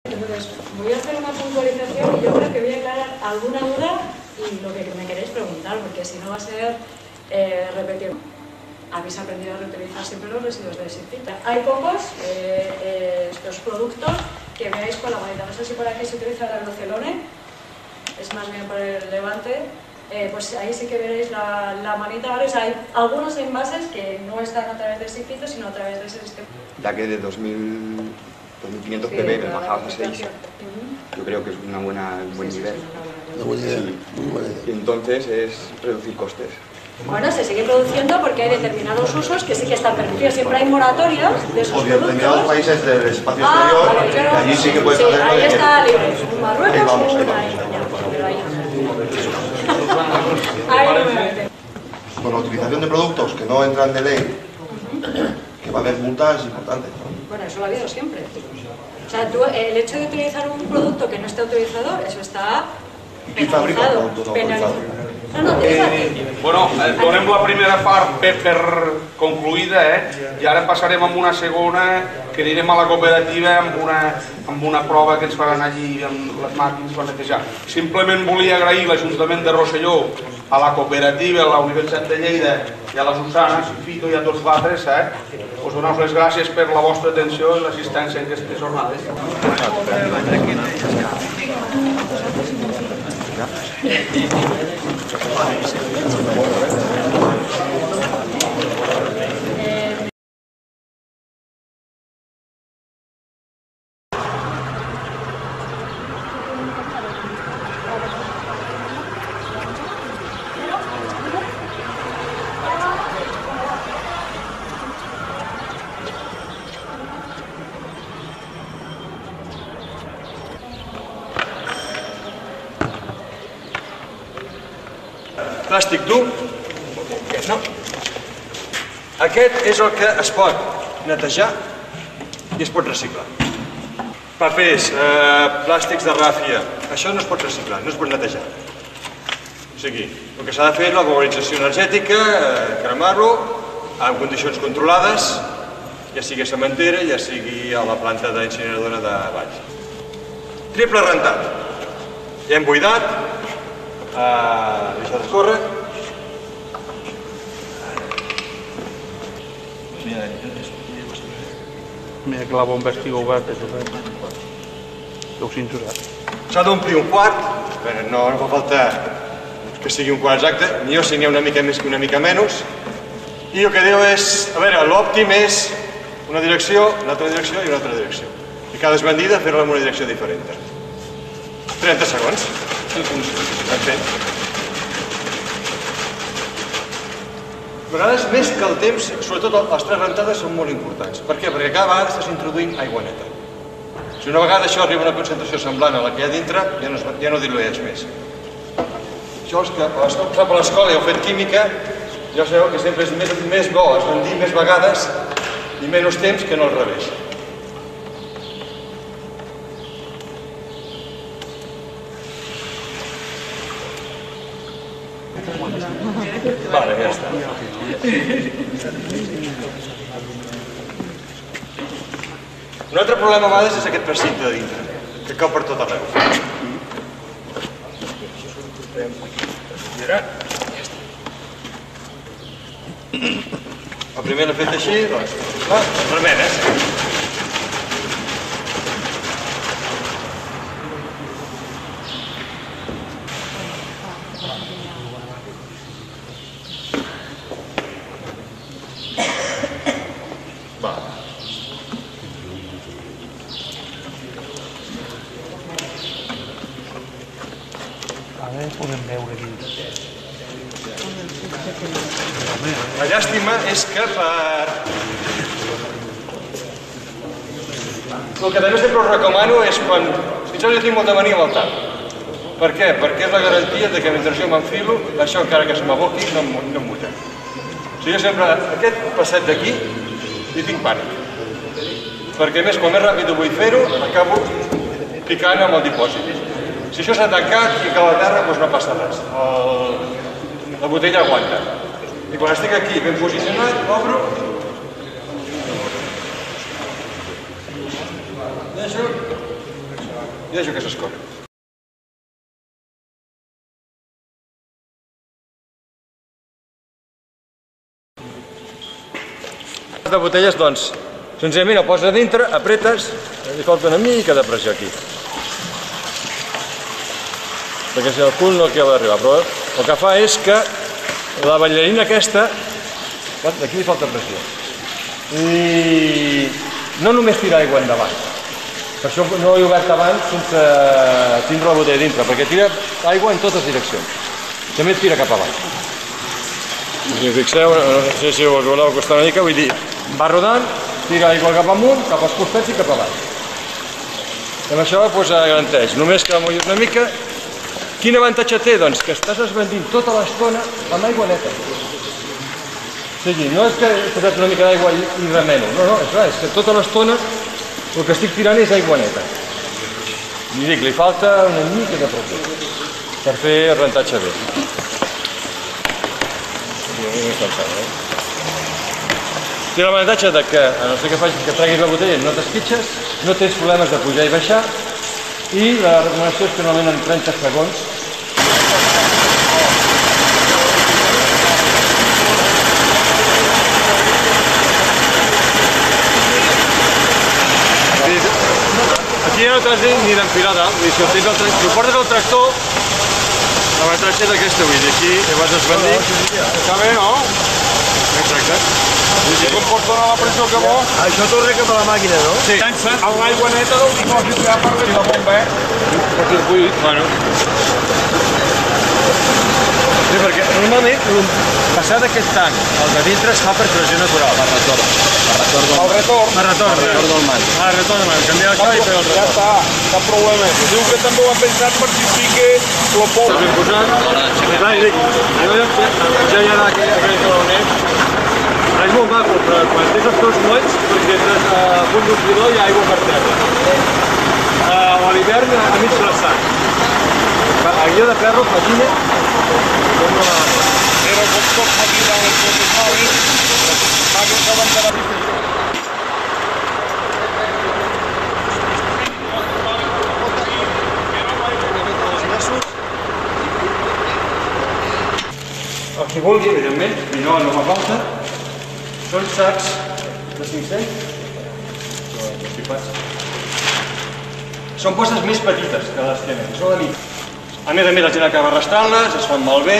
Entonces, voy a hacer una puntualización y yo creo que voy a aclarar alguna duda y lo que me queréis preguntar, porque si no va a ser repetir. Habéis aprendido a reutilizar siempre los residuos de SIFIT. Hay pocos estos productos que veáis con la manita. No sé si por aquí se utiliza el Agrocelone, es más bien por el Levante. Pues ahí sí que veréis la manita, ¿vale? O sea, hay algunos envases que no están a través de SIFIT, sino a través de ese sistema. Ya que de 2500 pp me bajaba a 6, yo creo que es un buen nivel. Una buena idea, muy buena idea. Y entonces es reducir costes. Bueno, se sigue produciendo porque hay determinados usos que sí que están permitidos. Siempre hay moratorias de esos productos. O determinados países del espacio exterior, vale, claro. que allí sí que puedes hacerlo. Ahí está libre. Un Marruecos, ahí vamos. pero ahí no. Con la utilización de productos que no entran de ley, que va a haber multas importantes, ¿no? Bueno, eso lo ha habido siempre. O sea, el hecho de utilizar un producto que no está autorizado, eso está penalizado. Bueno, donem la primera part per concluïda, i ara passarem a una segona, que anirem a la cooperativa amb una prova que ens faran allí amb les màquines per netejar. Simplement volia agrair l'Ajuntament de Rosselló, a la cooperativa, a la Universitat de Lleida i a la Susana, a Fito i a tots l'altres, us donar les gràcies per la vostra atenció i l'assistència en aquestes jornades. Plàstic dur? No. Aquest és el que es pot netejar i es pot reciclar. Papers, plàstics de ràfia, això no es pot reciclar, no es pot netejar. O sigui, el que s'ha de fer és la valorització energètica, cremar-lo en condicions controlades, ja sigui a cementera, ja sigui a la planta d'incineradora de baix. Triple rentat. Ja hem buidat, deixat escórrer. Mira que la bomba estigui oberta, deu cinturat. S'ha d'omplir un quart, no fa falta que sigui un quart exacte, ni jo si n'hi ha una mica més que una mica menys. I el que diu és, a veure, l'òptim és una direcció, una altra direcció i una altra direcció. I cada esbandida fer-la en una direcció diferent. 30 segons. Perfecte. A vegades, més que el temps, sobretot les tres rentades són molt importants. Per què? Perquè cada vegada estàs introduint aigua neta. Si una vegada això arriba a una concentració semblant a la que hi ha dintre, ja no dilueix més. Això els que sap a l'escola i heu fet química, ja sabeu que sempre és més bo esbandir més vegades i menys temps que no al revés. Vale, ja està. Un altre problema a vegades és aquest precinte de dintre, que cau per tot arreu. El primer l'he fet així, doncs, les remenes. Podem veure aquí. La llàstima és que el que també sempre us recomano és quan... Jo tinc molta mania amb el tap. Per què? Perquè és la garantia que mentre jo m'enfilo, això encara que se m'aboqui no em muta. O sigui, jo sempre, aquest passet d'aquí, hi tinc pànic. Perquè a més, quan més ràpid ho vull fer-ho, acabo picant amb el dipòsit. Si això s'ha tancat i cau a terra, doncs no passa res. La botella aguanta. I quan estic aquí ben posicionat, obro. Deixo. i deixo que s'escorri. De botelles, doncs, senzillament el poses a dintre, apretes, li falta una mica de pressió aquí. Perquè si el cul no acaba d'arribar, però el que fa és que la ballarina aquesta, aquí li falta pressió, i no només tira aigua endavant, per això no l'he obert abans sense tindre la botella dintre, perquè tira aigua en totes direccions, també tira cap avall. Si us fixeu, no sé si us voleu acostar una mica, vull dir, va rodant, tira aigua cap amunt, cap als costats i cap avall. I amb això garanteix, només que mullis una mica. Quin avantatge té? Doncs que estàs esbandint tota l'estona amb aigua neta. O sigui, no és que he posat una mica d'aigua i remeno, no, és clar, és que tota l'estona el que estic tirant és aigua neta. I dic, li falta una mica de pressió per fer el rentatge bé. Té l'avantatge que, a no ser que treguis la botella i no t'esquitxes, no tens problemes de pujar i baixar, i la recomanació és que normalment en 30 segons aquí ja no t'has ni d'enfilada, si ho portes al tractor, l'avantatge és aquesta, vull dir, aquí ja vas esbandir. Està bé, no? Exacte. Si com pots donar la pressió que vols... Això torna cap a la màquina, no? Sí. Amb l'aigua neta del dipòsit ja per la bomba, Per circuit. Bueno. Sí, perquè normalment passar d'aquest tanc al de dintre es fa per pressió natural. Per retorn. El retorn. Per retorn. El retorn del mando. Ah, el retorn del mando. Canviar això i fer el retorn. Ja està, cap problema. Diu que també ho ha pensat per si fique el pols. Ben posat. Clar, i dic, ja hi ha aquell calonet. És molt maco, però quan tens els teus molls, perquè entres a punt d'un bidó hi ha aigua per terra. A l'hivern a mig glaçat. A guia de ferro, patina, Era com tot patina en els cotxes noves, que acaben de la qui vulgui, evidentment, i no fa falta, són sacs de 500, són bosses més petites que les tenen, són de mig. A més, la gent acaba arrastrant-les, es fan malbé.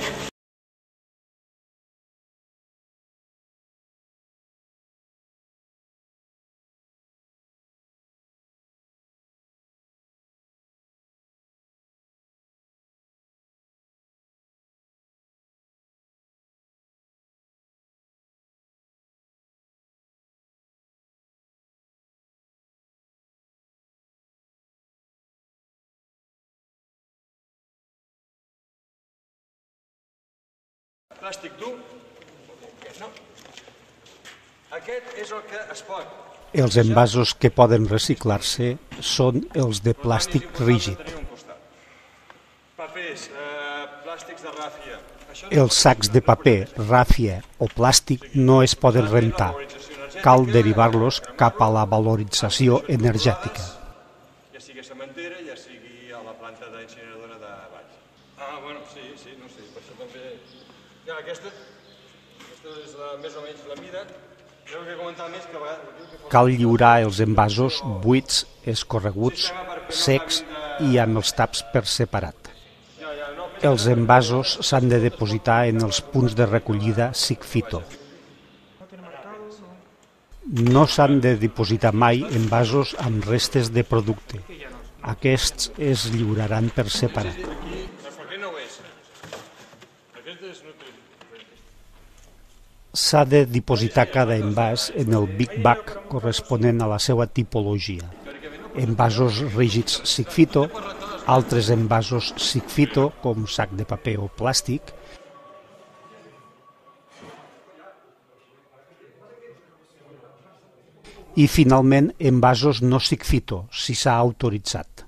Plàstic dur? No. Aquest és el que es pot. Els envasos que poden reciclar-se són els de plàstic rígid. Papers, plàstics de ràfia. Els sacs de paper, ràfia o plàstic no es poden rentar. Cal derivar-los cap a la valorització energètica. Ja sigui a cementera, ja sigui a la planta d'incineradora de baix. Ah, bueno, sí, no sé, per això també... Ja, aquesta és més o menys la mida. Jo que comentar més que a vegades... Cal lliurar els envasos buits, escorreguts, secs i amb els taps per separat. Els envasos s'han de depositar en els punts de recollida SICFITO. No s'han de dipositar mai envasos amb restes de producte. Aquests es lliuraran per separat. S'ha de dipositar cada envàs en el Big Bag corresponent a la seva tipologia. Envasos rígids SICFITO, altres envasos SICFITO, com sac de paper o plàstic, i finalment envasos no SICFITO, si s'ha autoritzat.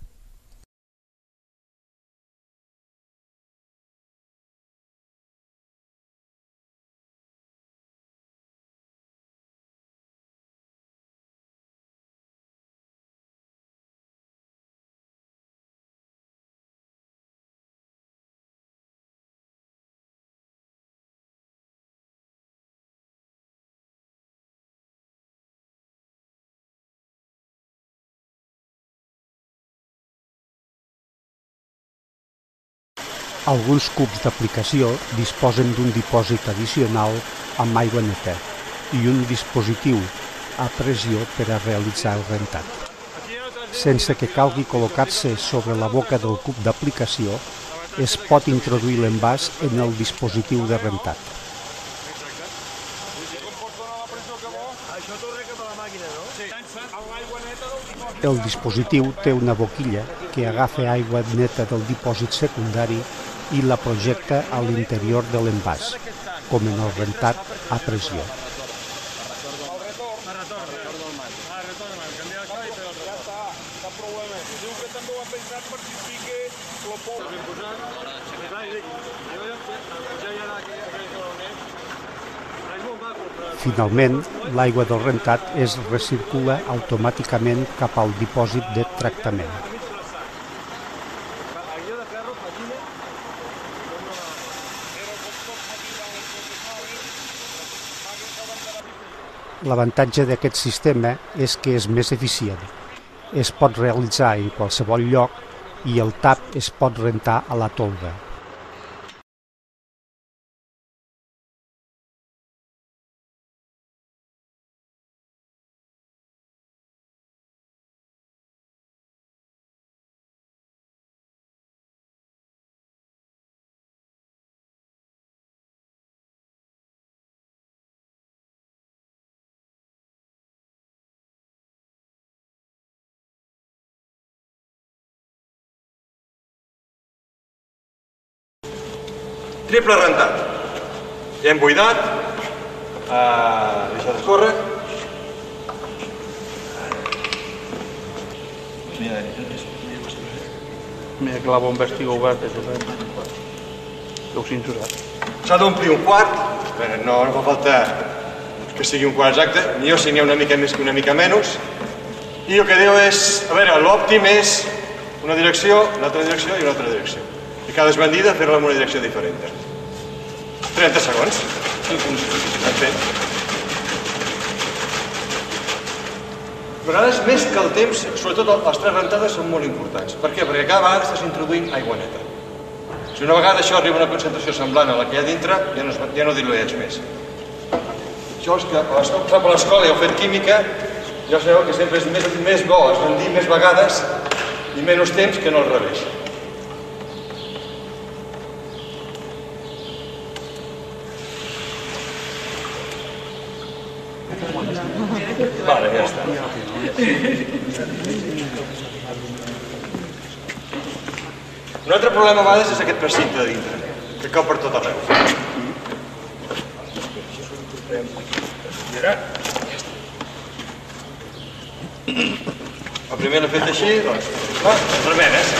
Alguns cubs d'aplicació disposen d'un dipòsit addicional amb aigua neta i un dispositiu a pressió per a realitzar el rentat. Sense que calgui col·locar-se sobre la boca del cub d'aplicació, es pot introduir l'envàs en el dispositiu de rentat. El dispositiu té una boquilla que agafa aigua neta del dipòsit secundari i la projecta a l'interior de l'envàs, com en el rentat a pressió. Finalment, l'aigua del rentat es recircula automàticament cap al dipòsit de tractament. L'avantatge d'aquest sistema és que és més eficient. Es pot realitzar en qualsevol lloc i el tap es pot rentar a la tolva. Triple rentat. Ja hem buidat, deixat escórrer. Mira que la bomba estigui oberta. Deu censurat. S'ha d'omplir un quart, no fa falta que sigui un quart exacte, ni jo si n'hi ha una mica més que una mica menys. I el que diu és, a veure, l'òptim és una direcció, una altra direcció i una altra direcció. I cada esbandida fer-la en una direcció diferent. 30 segons. A vegades, més que el temps, sobretot les tres rentades són molt importants. Per què? Perquè cada vegada estàs introduint aigua neta. Si una vegada això arriba a una concentració semblant a la que hi ha dintre, ja no dilueix més. Això és que a l'escola heu fet química, ja sabeu que sempre és més bo esbandir més vegades i menys temps que no al revés. Vale, ja està. Un altre problema a vegades és aquest precinte de dintre, que cau per tot arreu. El primer l'he fet així, doncs, remenes.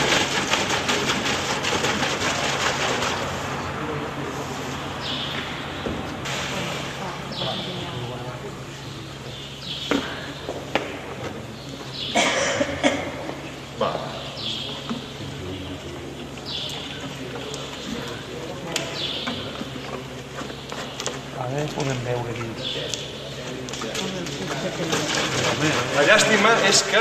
La llàstima és que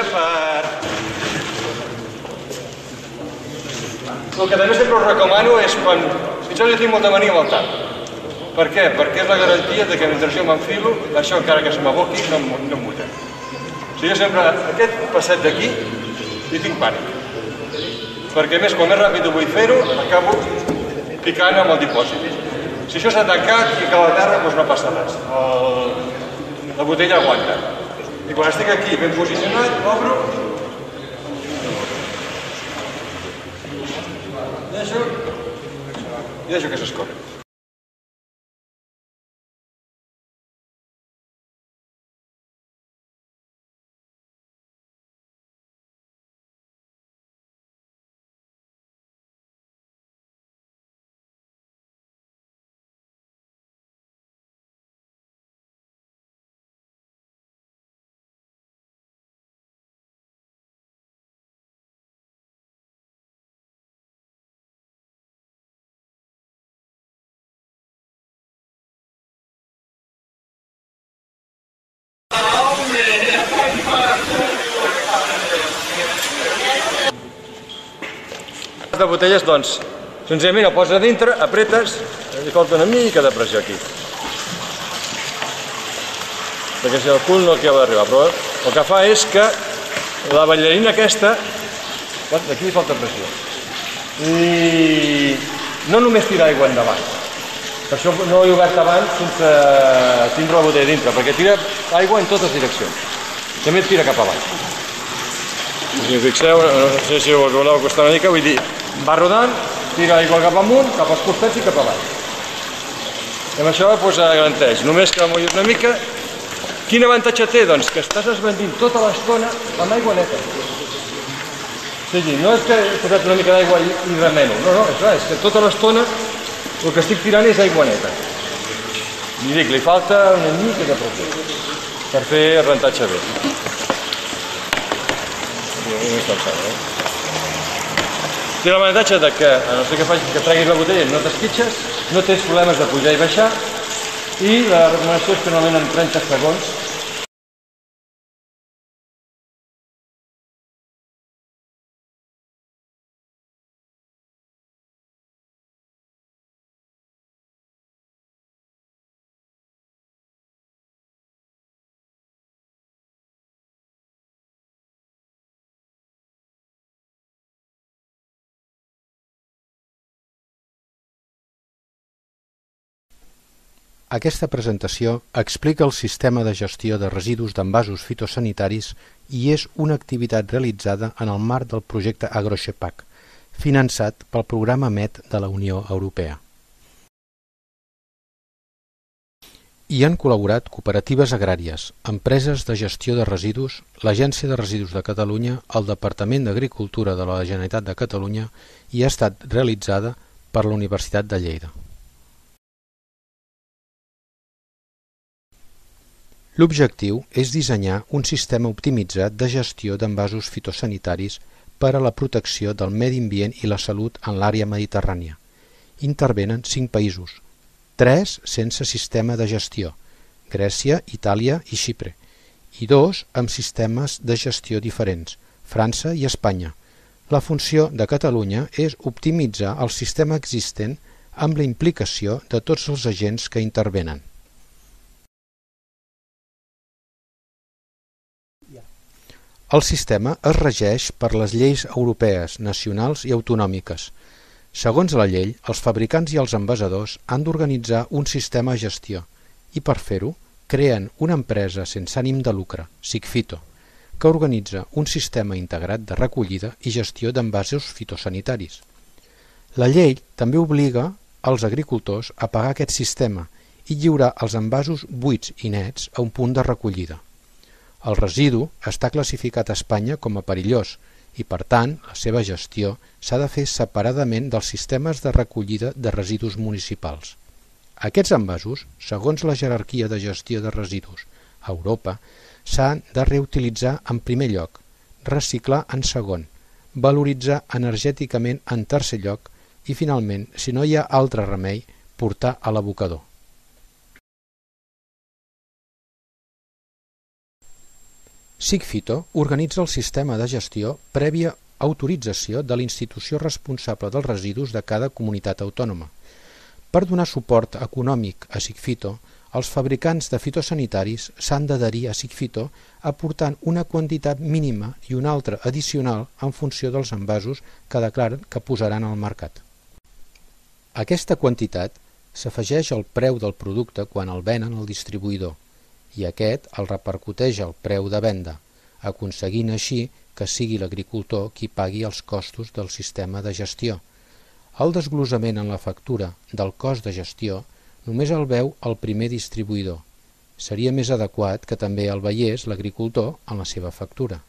el que també sempre us recomano és quan... Fins i tot jo tinc molta mania amb el tap. Per què? Perquè és la garantia que mentre jo m'enfilo, això encara que se m'aboqui no em muta. O sigui, jo sempre, aquest passet d'aquí, hi tinc pànic. Perquè a més, quan més ràpid ho vull fer-ho, acabo picant amb el dipòsit. Si això s'ha tancat i cau a terra, doncs no passa res. La botella aguanta. I quan estic aquí ben posicionat, obro, i deixo que s'escorri. De botelles, doncs, Senzillament el poses a dintre, apretes, li falta una mica de pressió aquí. Perquè si el cul no acaba d'arribar, però el que fa és que la ballarina aquesta, aquí li falta pressió, i no només tira aigua endavant, per això no he obert abans sense tindre la botella dintre, perquè tira aigua en totes direccions, també tira cap avall. Si us fixeu, no sé si us voleu acostar una mica, vull dir, va rodant, tira aigua cap amunt, cap als costats i cap avall. I amb això garanteix, només que mullis una mica. Quin avantatge té? Doncs que estàs esbandint tota l'estona amb aigua neta. O sigui, no és que he posat una mica d'aigua i remeno, no, és que tota l'estona el que estic tirant és aigua neta. I dic, li falta una mica de pressió per fer el rentatge bé. Té l'avantatge que, a no ser que treguis la botella, no t'esquitxes, no tens problemes de pujar i baixar, i la recomanació és que normalment en 30 segons Aquesta presentació explica el sistema de gestió de residus d'envasos fitosanitaris i és una activitat realitzada en el marc del projecte AgroXepac, finançat pel programa MET de la Unió Europea. Hi han col·laborat cooperatives agràries, empreses de gestió de residus, l'Agència de Residus de Catalunya, el Departament d'Agricultura de la Generalitat de Catalunya i ha estat realitzada per la Universitat de Lleida. L'objectiu és dissenyar un sistema optimitzat de gestió d'envasos fitosanitaris per a la protecció del medi ambient i la salut en l'àrea mediterrània. Intervenen 5 països, 3 sense sistema de gestió, Grècia, Itàlia i Xipre, i 2 amb sistemes de gestió diferents, França i Espanya. La funció de Catalunya és optimitzar el sistema existent amb la implicació de tots els agents que intervenen. El sistema es regeix per les lleis europees, nacionals i autonòmiques. Segons la llei, els fabricants i els envasadors han d'organitzar un sistema de gestió i, per fer-ho, creen una empresa sense ànim de lucre, Sigfito, que organitza un sistema integrat de recollida i gestió d'envasos fitosanitaris. La llei també obliga els agricultors a pagar aquest sistema i lliurar els envasos buits i nets a un punt de recollida. El residu està classificat a Espanya com a perillós i, per tant, la seva gestió s'ha de fer separadament dels sistemes de recollida de residus municipals. Aquests envasos, segons la jerarquia de gestió de residus a Europa, s'han de reutilitzar en primer lloc, reciclar en segon, valoritzar energèticament en tercer lloc i, finalment, si no hi ha altre remei, portar a l'abocador. Sigfito organitza el sistema de gestió prèvia autorització de la institució responsable dels residus de cada comunitat autònoma. Per donar suport econòmic a Sigfito, els fabricants de fitosanitaris s'han d'adherir a Sigfito aportant una quantitat mínima i una altra addicional en funció dels envasos que declaren que posaran al mercat. Aquesta quantitat s'afegeix al preu del producte quan el venen al distribuïdor, i aquest el repercuteix al preu de venda, aconseguint així que sigui l'agricultor qui pagui els costos del sistema de gestió. El desglossament en la factura del cost de gestió només el veu el primer distribuïdor. Seria més adequat que també el veiés l'agricultor en la seva factura.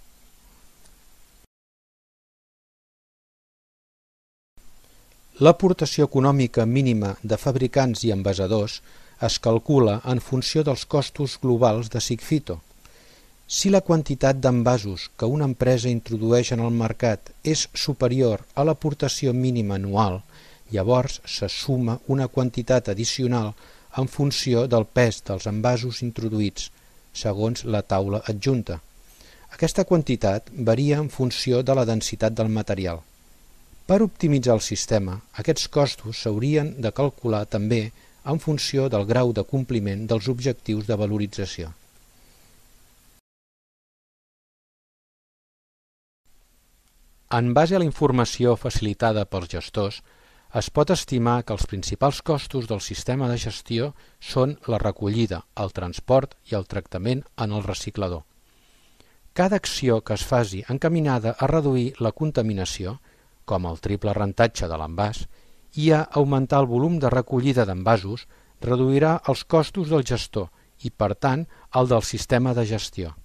L'aportació econòmica mínima de fabricants i envasadors es calcula en funció dels costos globals de Sigfito. Si la quantitat d'envasos que una empresa introdueix en el mercat és superior a l'aportació mínima anual, llavors se suma una quantitat addicional en funció del pes dels envasos introduïts, segons la taula adjunta. Aquesta quantitat varia en funció de la densitat del material. Per optimitzar el sistema, aquests costos s'haurien de calcular també en funció del grau de compliment dels objectius de valorització. En base a la informació facilitada pels gestors, es pot estimar que els principals costos del sistema de gestió són la recollida, el transport i el tractament en el reciclador. Cada acció que es faci encaminada a reduir la contaminació, com el triple rentatge de l'envàs, i a augmentar el volum de recollida d'envasos, reduirà els costos del gestor i, per tant, el del sistema de gestió.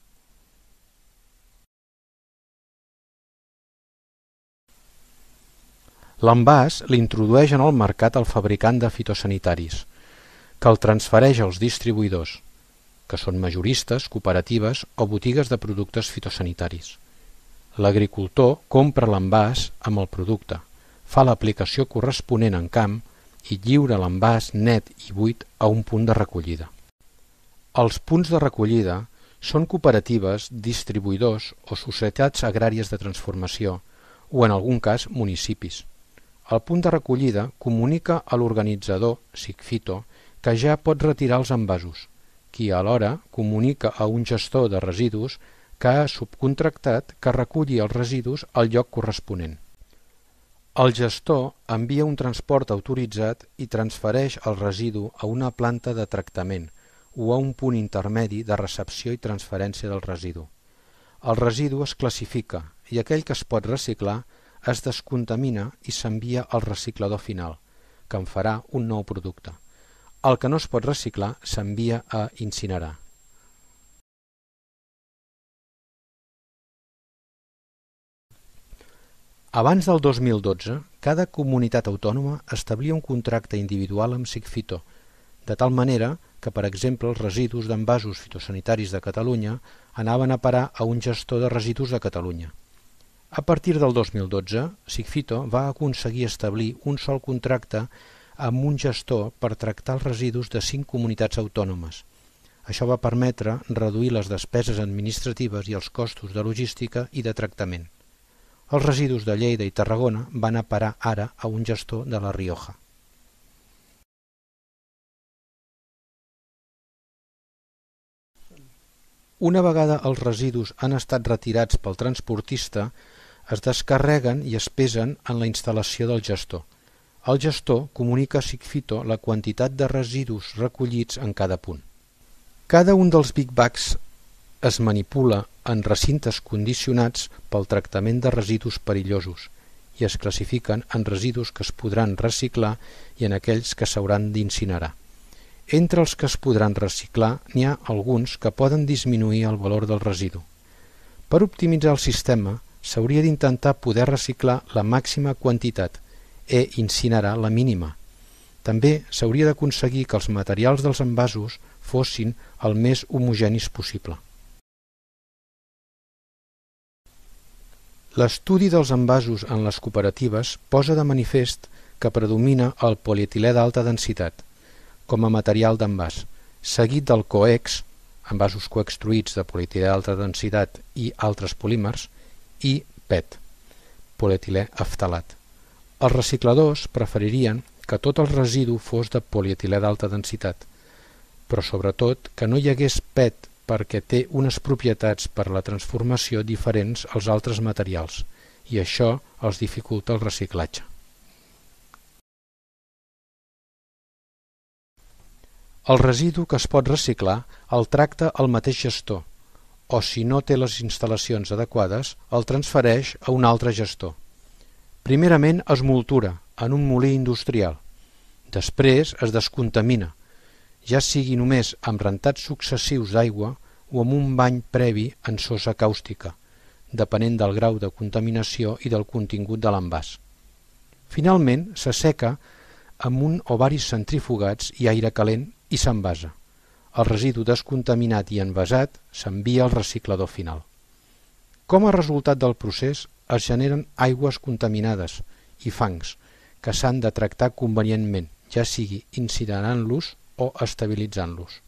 L'envàs l'introdueix en el mercat el fabricant de fitosanitaris, que el transfereix als distribuïdors, que són majoristes, cooperatives o botigues de productes fitosanitaris. L'agricultor compra l'envàs amb el producte, fa l'aplicació corresponent en camp i lliura l'envàs net i buit a un punt de recollida. Els punts de recollida són cooperatives, distribuïdors o societats agràries de transformació o, en algun cas, municipis. El punt de recollida comunica a l'organitzador, SIGFITO, que ja pot retirar els envasos, qui alhora comunica a un gestor de residus que ha subcontractat que reculli els residus al lloc corresponent. El gestor envia un transport autoritzat i transfereix el residu a una planta de tractament o a un punt intermedi de recepció i transferència del residu. El residu es classifica i aquell que es pot reciclar es descontamina i s'envia al reciclador final, que en farà un nou producte. El que no es pot reciclar s'envia a incinerar. Abans del 2012, cada comunitat autònoma establia un contracte individual amb SIGFITO, de tal manera que, per exemple, els residus d'envasos fitosanitaris de Catalunya anaven a parar a un gestor de residus de Catalunya. A partir del 2012, SIGFITO va aconseguir establir un sol contracte amb un gestor per tractar els residus de 5 comunitats autònomes. Això va permetre reduir les despeses administratives i els costos de logística i de tractament. Els residus de Lleida i Tarragona van a parar ara a un gestor de La Rioja. Una vegada els residus han estat retirats pel transportista, es descarreguen i es pesen en la instal·lació del gestor. El gestor comunica a SIGFITO la quantitat de residus recollits en cada punt. Cada un dels Big Bags es manipula en recintes condicionats pel tractament de residus perillosos i es classifiquen en residus que es podran reciclar i en aquells que s'hauran d'incinerar. Entre els que es podran reciclar n'hi ha alguns que poden disminuir el valor del residu. Per optimitzar el sistema, s'hauria d'intentar poder reciclar la màxima quantitat i incinerar la mínima. També s'hauria d'aconseguir que els materials dels envasos fossin el més homogenis possible. L'estudi dels envasos en les cooperatives posa de manifest que predomina el polietilè d'alta densitat com a material d'envàs, seguit del coex, envasos coextruïts de polietilè d'alta densitat i altres polímers, i PET, polietilè aftalat. Els recicladors preferirien que tot el residu fos de polietilè d'alta densitat, però sobretot que no hi hagués PET perquè té unes propietats per a la transformació diferents als altres materials i això els dificulta el reciclatge. El residu que es pot reciclar el tracta el mateix gestor, o si no té les instal·lacions adequades, el transfereix a un altre gestor. Primerament es moltura en un molí industrial, després es descontamina, ja sigui només amb rentats successius d'aigua o amb un bany previ en sosa càustica, depenent del grau de contaminació i del contingut de l'envàs. Finalment s'asseca amb un o varis centrifugats i aire calent i s'envasa. El residu descontaminat i envasat s'envia al reciclador final. Com a resultat del procés es generen aigües contaminades i fangs que s'han de tractar convenientment, ja sigui incinerant-los o estabilitzant-los.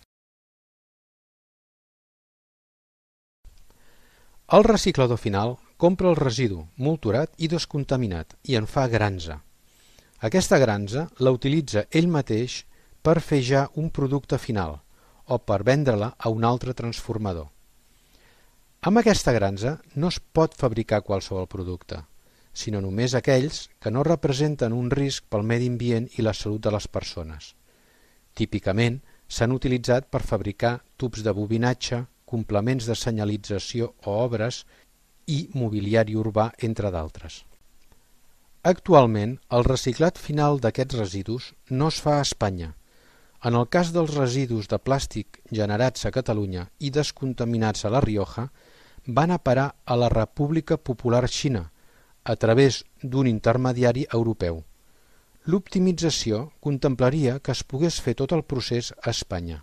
El reciclador final compra el residu molturat i descontaminat i en fa granza. Aquesta granza la utilitza ell mateix per fer ja un producte final o per vendre-la a un altre transformador. Amb aquesta granza no es pot fabricar qualsevol producte, sinó només aquells que no representen un risc pel medi ambient i la salut de les persones. Típicament s'han utilitzat per fabricar tubs de bobinatge, complements de senyalització o obres i mobiliari urbà, entre d'altres. Actualment, el reciclat final d'aquests residus no es fa a Espanya. En el cas dels residus de plàstic generats a Catalunya i descontaminats a La Rioja, van a parar a la República Popular Xina a través d'un intermediari europeu. L'optimització contemplaria que es pogués fer tot el procés a Espanya.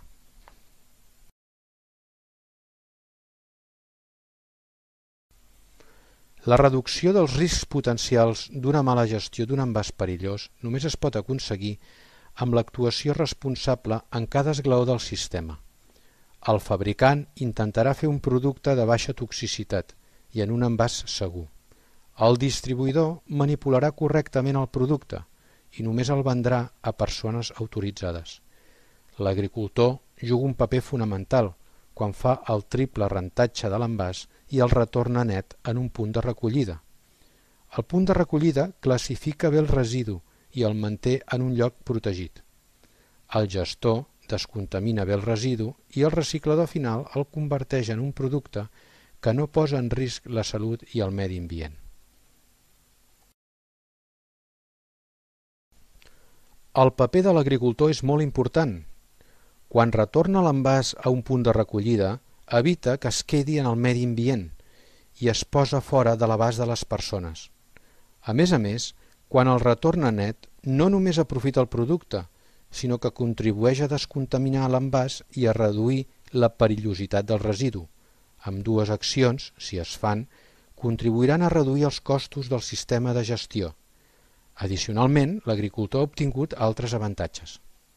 La reducció dels riscs potencials d'una mala gestió d'un envàs perillós només es pot aconseguir amb l'actuació responsable en cada esglaó del sistema. El fabricant intentarà fer un producte de baixa toxicitat i en un envàs segur. El distribuïdor manipularà correctament el producte i només el vendrà a persones autoritzades. L'agricultor juga un paper fonamental quan fa el triple rentatge de l'envàs i el retorna net en un punt de recollida. El punt de recollida classifica bé el residu i el manté en un lloc protegit. El gestor descontamina bé el residu i el reciclador final el converteix en un producte que no posa en risc la salut i el medi ambient. El paper de l'agricultor és molt important. Quan retorna l'envàs a un punt de recollida, evita que es quedi en el medi ambient i es posa fora de l'abast de les persones. A més, quan el retorna net, no només aprofita el producte, sinó que contribueix a descontaminar l'envàs i a reduir la perillositat del residu. Ambdues accions, si es fan, contribuiran a reduir els costos del sistema de gestió. Addicionalment, l'agricultor ha obtingut altres avantatges.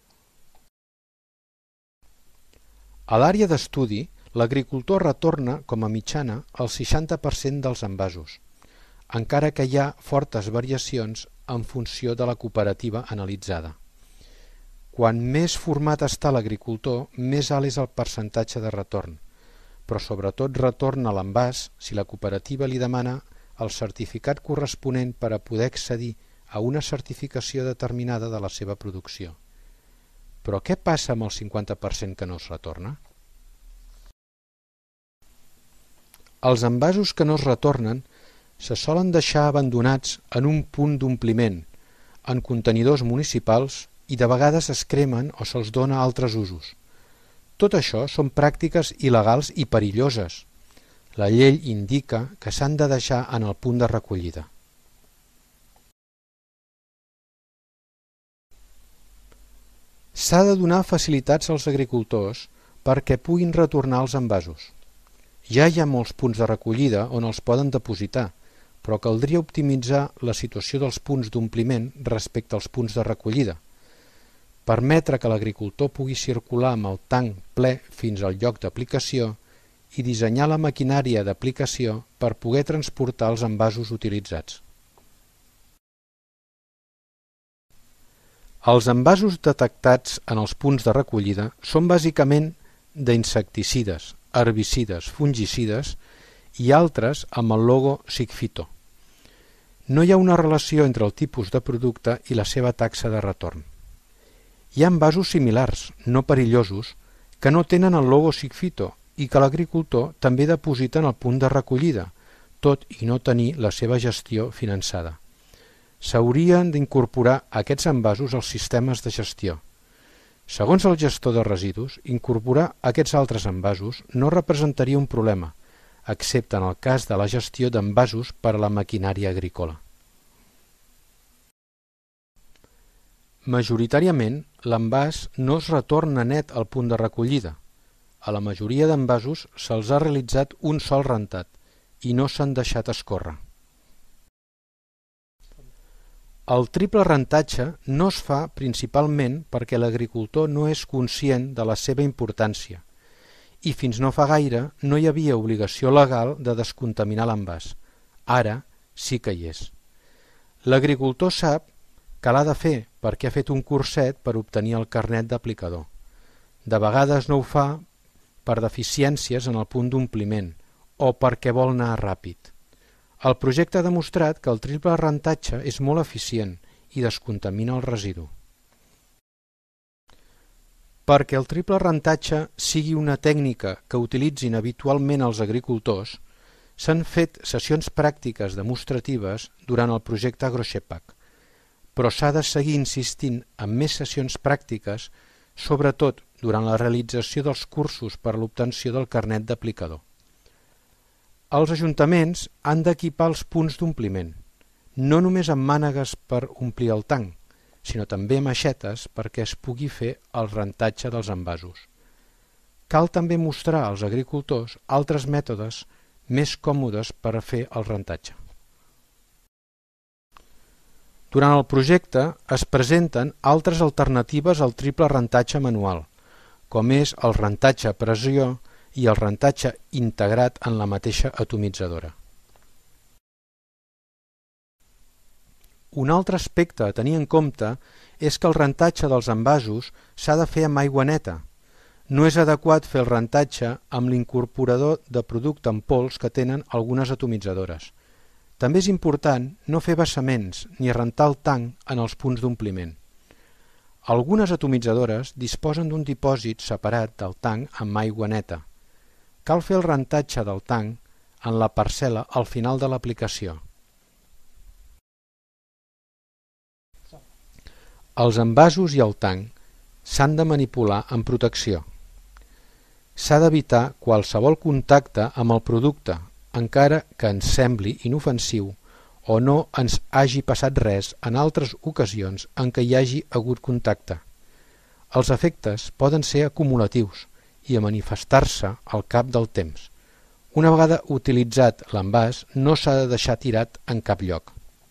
A l'àrea d'estudi, l'agricultor retorna com a mitjana el 60% dels envasos, encara que hi ha fortes variacions en funció de la cooperativa analitzada. Quan més format està l'agricultor, més alt és el percentatge de retorn, però sobretot retorna l'envàs si la cooperativa li demana el certificat corresponent per a poder accedir a una certificació determinada de la seva producció. Però què passa amb el 50% que no es retorna? Els envasos que no es retornen se solen deixar abandonats en un punt d'ompliment, en contenidors municipals i de vegades es cremen o se'ls dona altres usos. Tot això són pràctiques il·legals i perilloses. La llei indica que s'han de deixar en el punt de recollida. S'ha de donar facilitats als agricultors perquè puguin retornar els envasos. Ja hi ha molts punts de recollida on els poden depositar, però caldria optimitzar la situació dels punts d'ompliment respecte als punts de recollida. Permetre que l'agricultor pugui circular amb el tanc ple fins al lloc d'aplicació i dissenyar la maquinària d'aplicació per poder transportar els envasos utilitzats. Els envasos detectats en els punts de recollida són bàsicament d'insecticides, herbicides, fungicides i altres amb el logo Sigfito. No hi ha una relació entre el tipus de producte i la seva taxa de retorn. Hi ha envasos similars, no perillosos, que no tenen el logo Sigfito i que l'agricultor també deposita en el punt de recollida, tot i no tenir la seva gestió finançada. S'haurien d'incorporar aquests envasos als sistemes de gestió. Segons el gestor de residus, incorporar aquests altres envasos no representaria un problema, excepte en el cas de la gestió d'envasos per a la maquinària agrícola. Majoritàriament, l'envàs no es retorna net al punt de recollida. A la majoria d'envasos se'ls ha realitzat un sol rentat i no s'han deixat escórrer. El triple rentatge no es fa principalment perquè l'agricultor no és conscient de la seva importància i fins no fa gaire no hi havia obligació legal de descontaminar l'envàs. Ara sí que hi és. L'agricultor sap que l'ha de fer perquè ha fet un curset per obtenir el carnet d'aplicador. De vegades no ho fa per deficiències en el punt d'ompliment o perquè vol anar ràpid. El projecte ha demostrat que el triple rentatge és molt eficient i descontamina el residu. Perquè el triple rentatge sigui una tècnica que utilitzin habitualment els agricultors, s'han fet sessions pràctiques demostratives durant el projecte AgroShepak, però s'ha de seguir insistint en més sessions pràctiques, sobretot durant la realització dels cursos per a l'obtenció del carnet d'aplicador. Els ajuntaments han d'equipar els punts d'ompliment, no només amb mànegues per omplir el tanc, sinó també amb aixetes perquè es pugui fer el rentatge dels envasos. Cal també mostrar als agricultors altres mètodes més còmodes per a fer el rentatge. Durant el projecte es presenten altres alternatives al triple rentatge manual, com és el rentatge a pressió i el rentatge integrat en la mateixa atomitzadora. Un altre aspecte a tenir en compte és que el rentatge dels envasos s'ha de fer amb aigua neta. No és adequat fer el rentatge amb l'incorporador de producte en pols que tenen algunes atomitzadores. També és important no fer vessaments ni rentar el tanc en els punts d'ompliment. Algunes atomitzadores disposen d'un dipòsit separat del tanc amb aigua neta. Cal fer el rentatge del tanc en la parcel·la al final de l'aplicació. Els envasos i el tanc s'han de manipular amb protecció. S'ha d'evitar qualsevol contacte amb el producte, encara que ens sembli inofensiu o no ens hagi passat res en altres ocasions en què hi hagi hagut contacte. Els efectes poden ser acumulatius i a manifestar-se al cap del temps. Una vegada utilitzat l'envàs no s'ha de deixar tirat en cap lloc.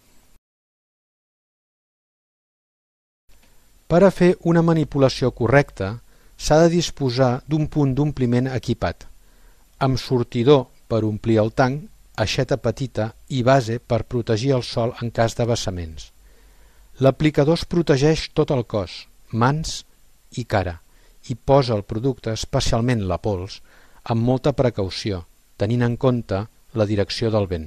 Per a fer una manipulació correcta s'ha de disposar d'un punt d'ompliment equipat, amb sortidor per omplir el tanc, aixeta petita i base per protegir el sòl en cas de vessaments. L'aplicador es protegeix tot el cos, mans i cara, i posa el producte, especialment la pols, amb molta precaució, tenint en compte la direcció del vent.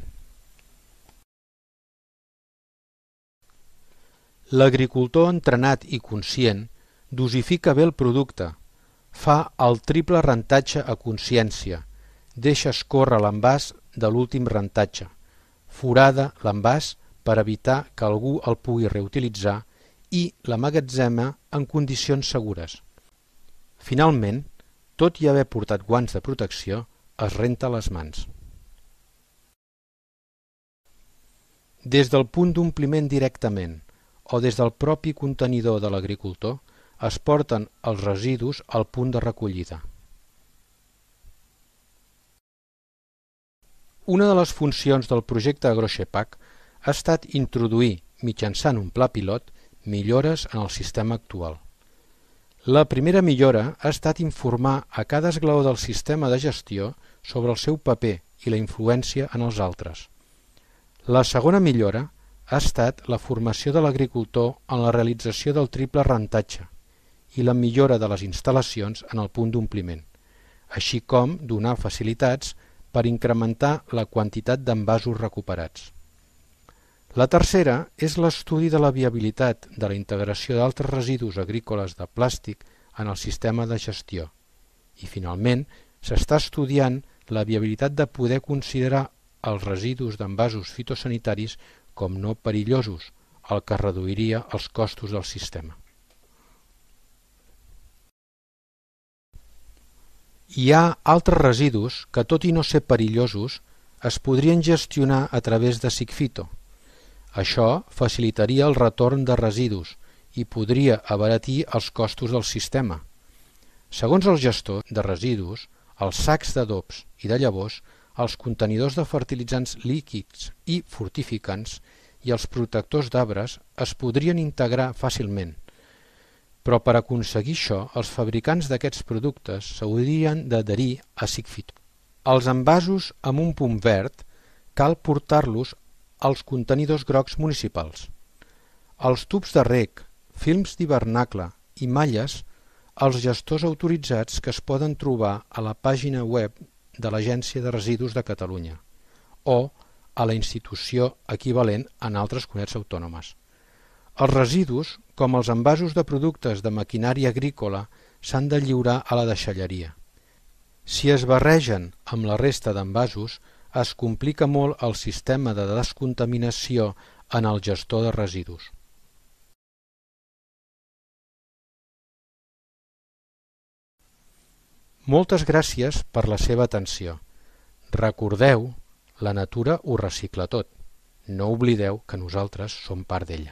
L'agricultor entrenat i conscient dosifica bé el producte, fa el triple rentatge a consciència, deixa escórrer l'envàs de l'últim rentatge, forada l'envàs per evitar que algú el pugui reutilitzar i l'emmagatzema en condicions segures. Finalment, tot i haver portat guants de protecció, es renta les mans. Des del punt d'ompliment directament o des del propi contenidor de l'agricultor es porten els residus al punt de recollida. Una de les funcions del projecte AgroShepak ha estat introduir, mitjançant un pla pilot, millores en el sistema actual. La primera millora ha estat informar a cada esglaó del sistema de gestió sobre el seu paper i la influència en els altres. La segona millora ha estat la formació de l'agricultor en la realització del triple rentatge i la millora de les instal·lacions en el punt d'ompliment, així com donar facilitats per incrementar la quantitat d'envasos recuperats. La tercera és l'estudi de la viabilitat de la integració d'altres residus agrícoles de plàstic en el sistema de gestió i, finalment, s'està estudiant la viabilitat de poder considerar els residus d'envasos fitosanitaris com no perillosos, el que reduiria els costos del sistema. Hi ha altres residus que, tot i no ser perillosos, es podrien gestionar a través de Sigfito. Això facilitaria el retorn de residus i podria abaratir els costos del sistema. Segons el gestor de residus, els sacs d'adobs i de llavors, els contenidors de fertilitzants líquids i fortificants i els protectors d'arbres es podrien integrar fàcilment. Però per aconseguir això, els fabricants d'aquests productes s'haurien d'adherir a Sigfito. Els envasos amb un punt verd cal portar-los als contenidors grocs municipals. Els tubs de rec, films d'hivernacle i malles, els gestors autoritzats que es poden trobar a la pàgina web de l'Agència de Residus de Catalunya o a la institució equivalent en altres comunitats autònomes. Els residus, com els envasos de productes de maquinària agrícola, s'han de lliurar a la deixalleria. Si es barregen amb la resta d'envasos, es complica molt el sistema de descontaminació en el gestor de residus. Moltes gràcies per la seva atenció. Recordeu, la natura ho recicla tot. No oblideu que nosaltres som part d'ella.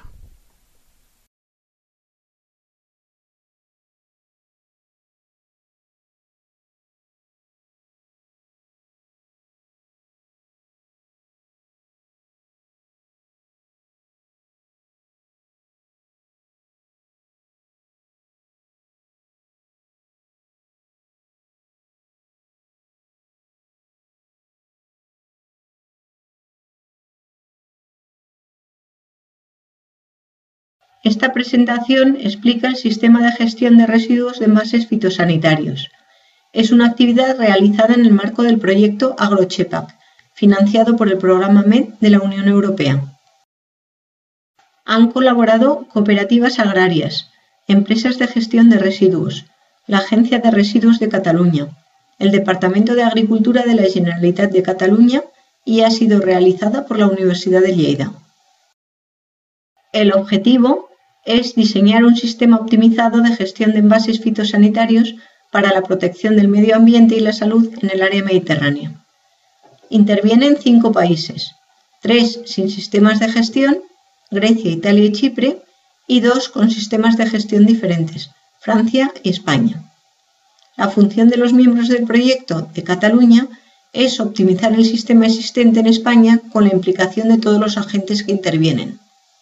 Esta presentación explica el sistema de gestión de residuos de envases fitosanitarios. Es una actividad realizada en el marco del proyecto AgroChepac, financiado por el programa MED de la Unión Europea. Han colaborado cooperativas agrarias, empresas de gestión de residuos, la Agencia de Residuos de Cataluña, el Departamento de Agricultura de la Generalitat de Cataluña y ha sido realizada por la Universidad de Lleida. El objetivo es diseñar un sistema optimizado de gestión de envases fitosanitarios para la protección del medio ambiente y la salud en el área mediterránea. Intervienen 5 países, 3 sin sistemas de gestión, Grecia, Italia y Chipre, y 2 con sistemas de gestión diferentes, Francia y España. La función de los miembros del proyecto de Cataluña es optimizar el sistema existente en España con la implicación de todos los agentes que intervienen.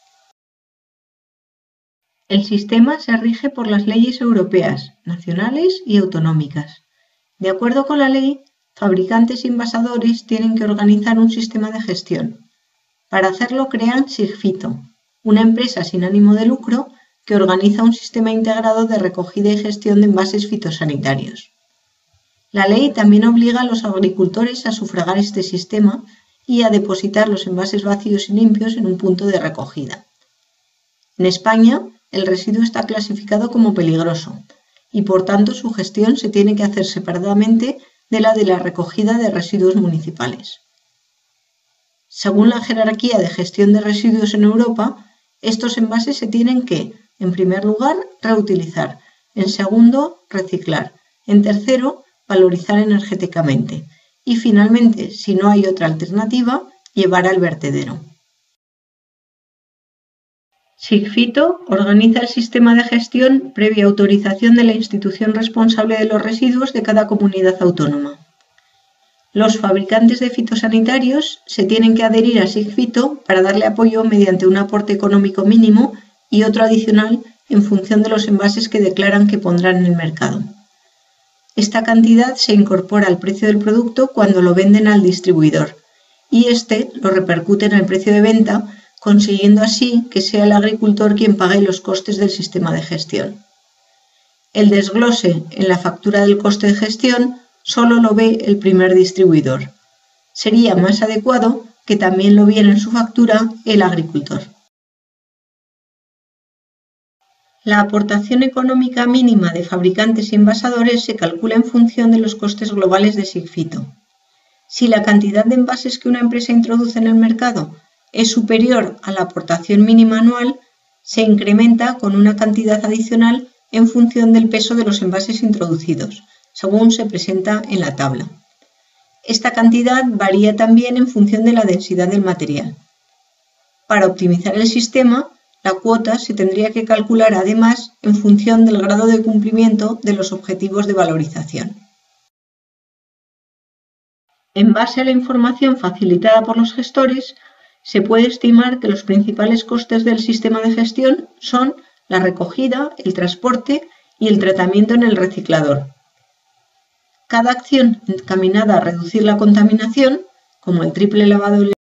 El sistema se rige por las leyes europeas, nacionales y autonómicas. De acuerdo con la ley, fabricantes y envasadores tienen que organizar un sistema de gestión. Para hacerlo crean Sigfito, una empresa sin ánimo de lucro que organiza un sistema integrado de recogida y gestión de envases fitosanitarios. La ley también obliga a los agricultores a sufragar este sistema y a depositar los envases vacíos y limpios en un punto de recogida. En España, el residuo está clasificado como peligroso y por tanto su gestión se tiene que hacer separadamente de la recogida de residuos municipales. Según la jerarquía de gestión de residuos en Europa, estos envases se tienen que, en primer lugar, reutilizar, en segundo, reciclar, en tercero, valorizar energéticamente y finalmente, si no hay otra alternativa, llevar al vertedero. Sigfito organiza el sistema de gestión previa autorización de la institución responsable de los residuos de cada comunidad autónoma. Los fabricantes de fitosanitarios se tienen que adherir a Sigfito para darle apoyo mediante un aporte económico mínimo y otro adicional en función de los envases que declaran que pondrán en el mercado. Esta cantidad se incorpora al precio del producto cuando lo venden al distribuidor y éste lo repercute en el precio de venta, consiguiendo así que sea el agricultor quien pague los costes del sistema de gestión. El desglose en la factura del coste de gestión solo lo ve el primer distribuidor. Sería más adecuado que también lo viera en su factura el agricultor. La aportación económica mínima de fabricantes y envasadores se calcula en función de los costes globales de Sigfito. Si la cantidad de envases que una empresa introduce en el mercado es superior a la aportación mínima anual, se incrementa con una cantidad adicional en función del peso de los envases introducidos, según se presenta en la tabla. Esta cantidad varía también en función de la densidad del material. Para optimizar el sistema, la cuota se tendría que calcular además en función del grado de cumplimiento de los objetivos de valorización. En base a la información facilitada por los gestores, se puede estimar que los principales costes del sistema de gestión son la recogida, el transporte y el tratamiento en el reciclador. Cada acción encaminada a reducir la contaminación como el triple lavado